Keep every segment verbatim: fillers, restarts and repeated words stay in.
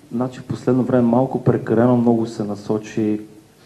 Значи в последно време малко прекалено много се насочи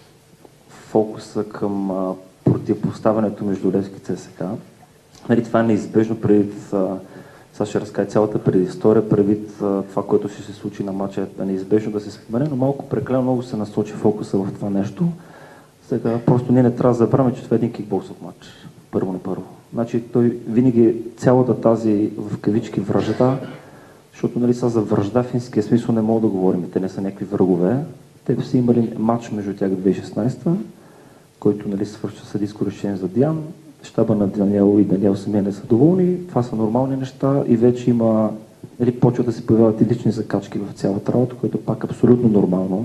фокуса към а, противопоставянето между Левски и ЦСКА. Нали, това е неизбежно преди, сега ще разкажа цялата предистория, преди това, което ще се случи на матча, е неизбежно да се спомене, но малко прекалено много се насочи фокуса в това нещо. Сега просто ние не трябва да забравяме, че това е един кикбоксов матч. Първо на първо. Значи той винаги цялата тази в кавички вражда, защото нали са за вражда в истинския смисъл не мога да говорим, те не са някакви врагове. Те са имали матч между тях в две хиляди и шестнадесета, който нали свършва съдийско решение за Диан. Щаба на Даниел и Даниел самия не са доволни. Това са нормални неща и вече има, нали, почва да се появяват и лични закачки в цялата работа, което пак е абсолютно нормално.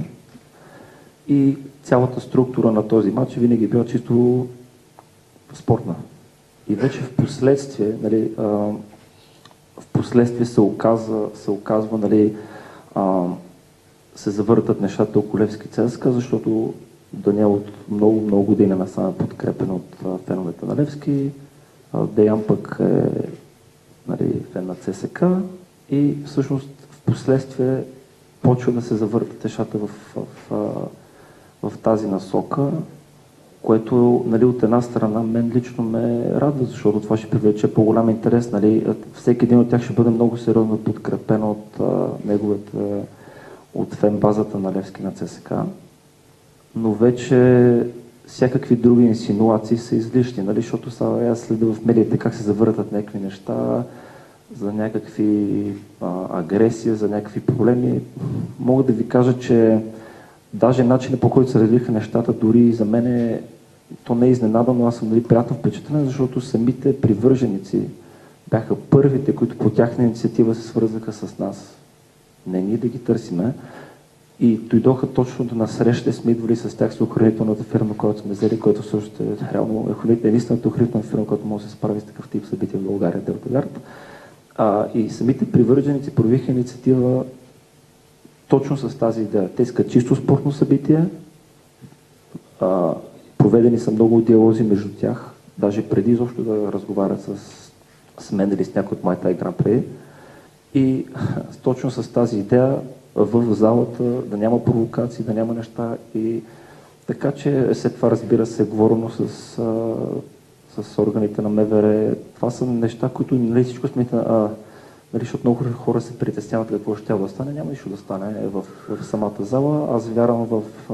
И цялата структура на този матч винаги е била чисто спортна. И вече в последствие, нали, а, в последствие се, оказа, се оказва, нали, а, се завъртат нещата около Левски ЦСКА, защото Даниел от много, много години насам е подкрепен от а, феновете на Левски. А, Деян пък е нали, фен на ЦСКА и всъщност в последствие почва да се завъртат нещата в, в, в, в тази насока, което нали, от една страна мен лично ме радва, защото това ще привлече по-голям интерес. Нали. Всеки един от тях ще бъде много сериозно подкрепен от а, неговата, от фен базата на Левски на ЦСКА. Но вече всякакви други инсинуации са излишни, нали, защото сега аз следя в медиите как се завъртат някакви неща, за някакви а, агресия, за някакви проблеми. Мога да ви кажа, че даже начинът по който се развиха нещата, дори за мен е, то не е изненадано, аз съм нали, приятно впечатлен, защото самите привърженици бяха първите, които по тяхна инициатива се свързаха с нас. Не ние да ги търсиме. И дойдоха точно на среща, сме идвали с тях с охранителната фирма, която сме взели, която също е реално единствената охранителна фирма, която може да се справи с такъв тип събития в България, Делтагард. А, и самите привърженици проявиха инициатива точно с тази идея. Те искат чисто спортно събитие, а, проведени са много диалози между тях, даже преди изобщо да разговарят с, с мен или с някой от Майтай Гран При. И точно с тази идея в залата да няма провокации, да няма неща. И така че след това разбира се говорено с, а, с органите на МВР. Това са неща, които нали, всичко сме, а, нали, защото много хора се притесняват какво ще да стане. Няма нищо да стане в, в самата зала. Аз вярвам в, а,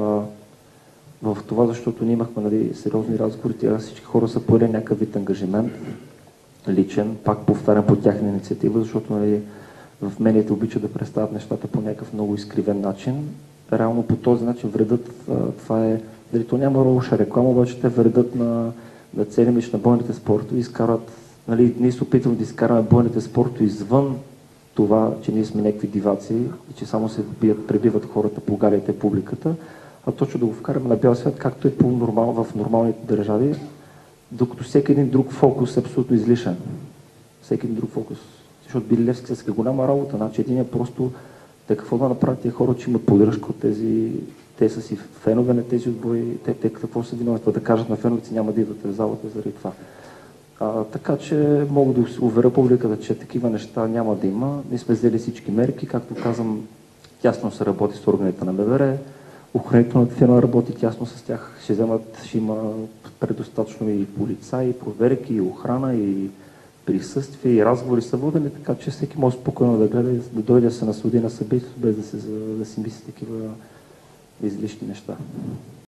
в това, защото ние имахме нали, сериозни разговори. Тя всички хора са поели някакъв вид ангажимент, личен, пак повтарям по тяхна инициатива, защото нали, в медиите обичат да представят нещата по някакъв много изкривен начин. Реално по този начин вредят, това е, дали то няма лоша реклама, обаче те вредят на, на цели меч на бойните спортове и изкарат, нали, ние се опитваме да изкараме бойните спортове извън това, че ние сме някакви диваци и че само се бият, пребиват хората по галите, публиката, а точно да го вкараме на бял свят, както е по-нормал в нормалните държави, докато всеки един друг фокус е абсолютно излишен. Всеки един друг фокус. Защото били Левски с голяма работа, значи един е просто те какво да направят тия хора, че имат поддръжка от тези, те са си фенове на тези отбори, те, те какво са виновни, да кажат на феновете няма да идвате в залата заради това. А, така че мога да уверя публиката, че такива неща няма да има. Ние сме взели всички мерки, както казвам, тясно се работи с органите на МВР, охранителната фирма работи тясно с тях, ще вземат, ще има предостатъчно и полицаи, и проверки, и охрана, и присъствие и разговори са водени, така че всеки може спокойно да гледа и да дойде да се наслади на събитието, без да, се, да си мисли такива излишни неща.